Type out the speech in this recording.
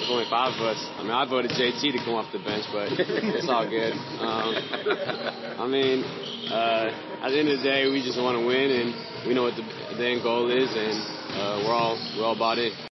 There's only 5 of us. I mean, I voted JT to come off the bench, but it's all good. I mean, at the end of the day, we just want to win, and we know what the end goal is, and we're all bought in.